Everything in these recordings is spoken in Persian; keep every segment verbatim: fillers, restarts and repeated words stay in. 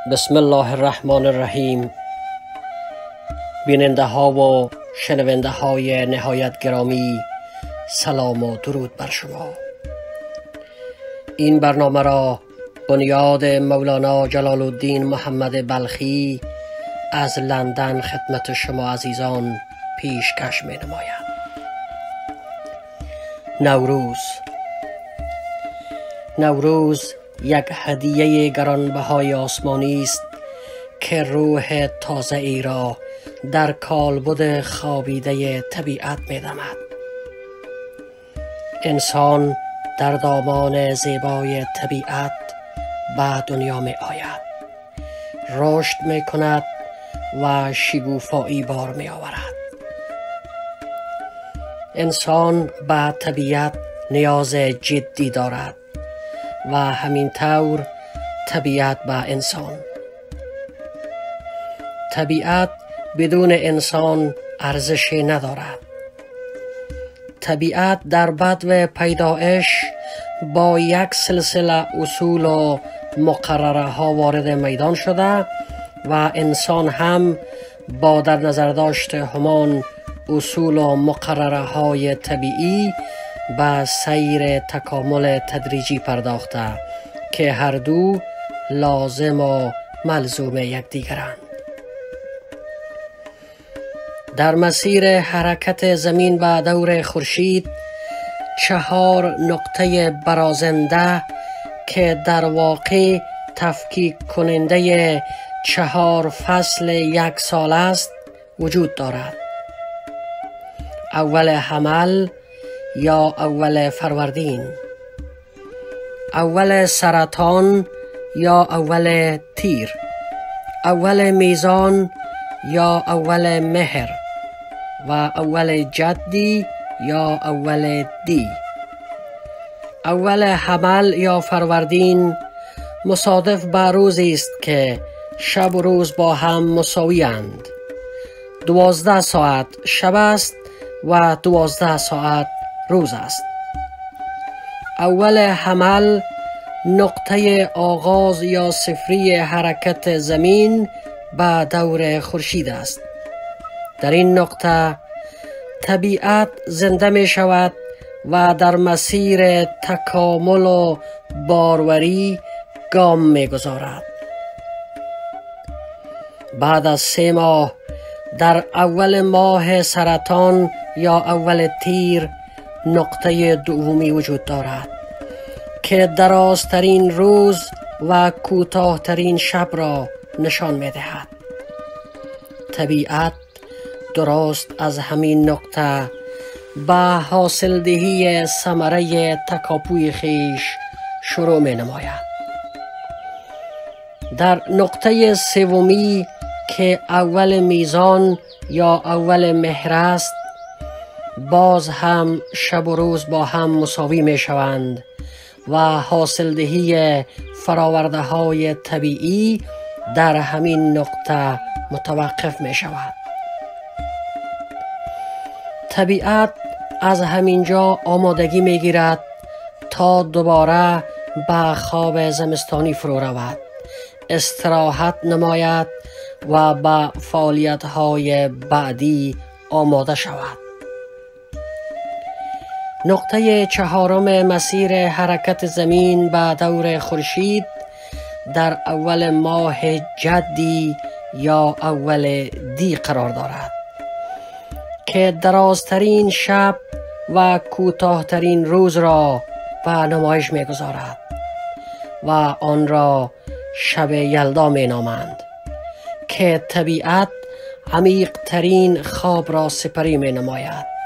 بسم الله الرحمن الرحیم. بیننده ها و شنونده های نهایت گرامی، سلام و درود بر شما. این برنامه را بنیاد مولانا جلال الدین محمد بلخی از لندن خدمت شما عزیزان پیشکش می نماید. نوروز نوروز یک هدیه گرانبهای آسمانی است که روح تازه ای را در کالبد خوابیده طبیعت می دمد. انسان در دامان زیبای طبیعت به دنیا می آید، رشد می کند و شکوفایی بار می آورد. انسان به طبیعت نیاز جدی دارد و همین طور طبیعت به انسان. طبیعت بدون انسان ارزشی ندارد. طبیعت در بدو پیدایش با یک سلسله اصول و مقرره ها وارد میدان شده و انسان هم با در نظر داشت همان اصول و مقرره های طبیعی به سیر تکامل تدریجی پرداخته که هر دو لازم و ملزوم یکدیگرند. در مسیر حرکت زمین به دور خورشید چهار نقطه برازنده که در واقع تفکیک کننده چهار فصل یک سال است وجود دارد. اول حمل یا اول فروردین، اول سرطان یا اول تیر، اول میزان یا اول مهر و اول جدی یا اول دی. اول حمل یا فروردین مصادف به روزی است که شب و روز با هم مساوی اند. دوازده ساعت شب است و دوازده ساعت روز است. اول حمل نقطه آغاز یا صفری حرکت زمین به دور خورشید است. در این نقطه طبیعت زنده می شود و در مسیر تکامل و باروری گام می گذارد. بعد از سه ماه در اول ماه سرطان یا اول تیر نقطه دومی وجود دارد که درازترین روز و کوتاهترین شب را نشان می دهد. طبیعت درست از همین نقطه به حاصل دهی ثمره تکاپوی خیش شروع می نماید. در نقطه سومی که اول میزان یا اول مهر است باز هم شب و روز با هم مساوی می شوند و حاصل دهی فراورده های طبیعی در همین نقطه متوقف می شود. طبیعت از همینجا آمادگی می گیرد تا دوباره به خواب زمستانی فرو رود، استراحت نماید و به فعالیت های بعدی آماده شود. نقطه چهارم مسیر حرکت زمین به دور خورشید در اول ماه جدی یا اول دی قرار دارد که درازترین شب و کوتاهترین روز را به نمایش می گذارد و آن را شب یلدا می نامند که طبیعت عمیق ترین خواب را سپری می نماید.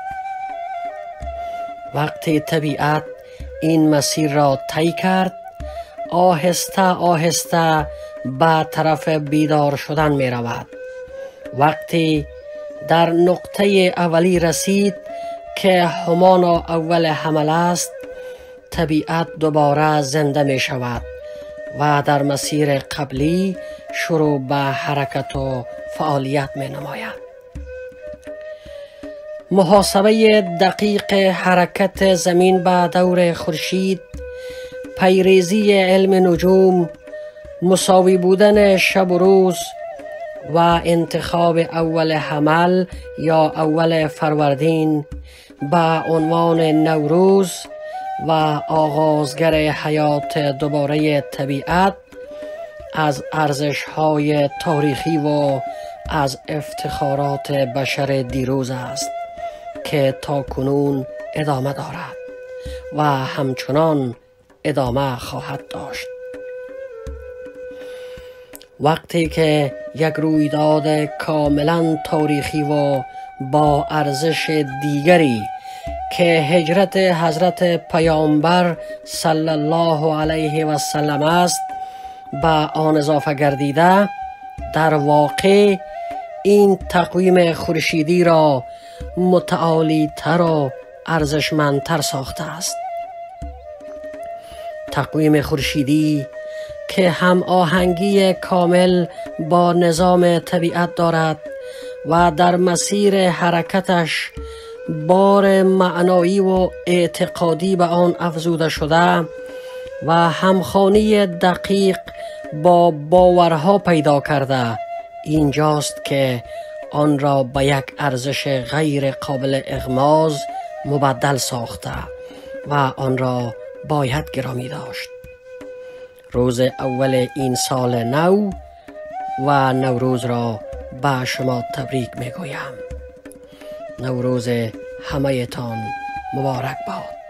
وقتی طبیعت این مسیر را طی کرد آهسته آهسته به طرف بیدار شدن می رود. وقتی در نقطه اولی رسید که همان اول حمل است طبیعت دوباره زنده می شود و در مسیر قبلی شروع به حرکت و فعالیت می نماید. محاسبه دقیق حرکت زمین به دور خورشید پیریزی علم نجوم مساوی بودن شب و روز و انتخاب اول حمل یا اول فروردین به عنوان نوروز و آغازگر حیات دوباره طبیعت از ارزش‌های تاریخی و از افتخارات بشر دیروز است که تا کنون ادامه دارد و همچنان ادامه خواهد داشت. وقتی که یک رویداد کاملا تاریخی و با ارزش دیگری که هجرت حضرت پیامبر صلی الله علیه و سلم است به آن اضافه گردیده، در واقع این تقویم خورشیدی را متعالی تر و ارزشمندتر ساخته است. تقویم خورشیدی که هم آهنگی کامل با نظام طبیعت دارد و در مسیر حرکتش بار معنایی و اعتقادی به آن افزوده شده و همخوانی دقیق با باورها پیدا کرده، اینجاست که آن را به یک ارزش غیر قابل اغماض مبدل ساخته و آن را باید گرامی داشت. روز اول این سال نو و نوروز را به شما تبریک می گویم. نوروز همه تان مبارک باد.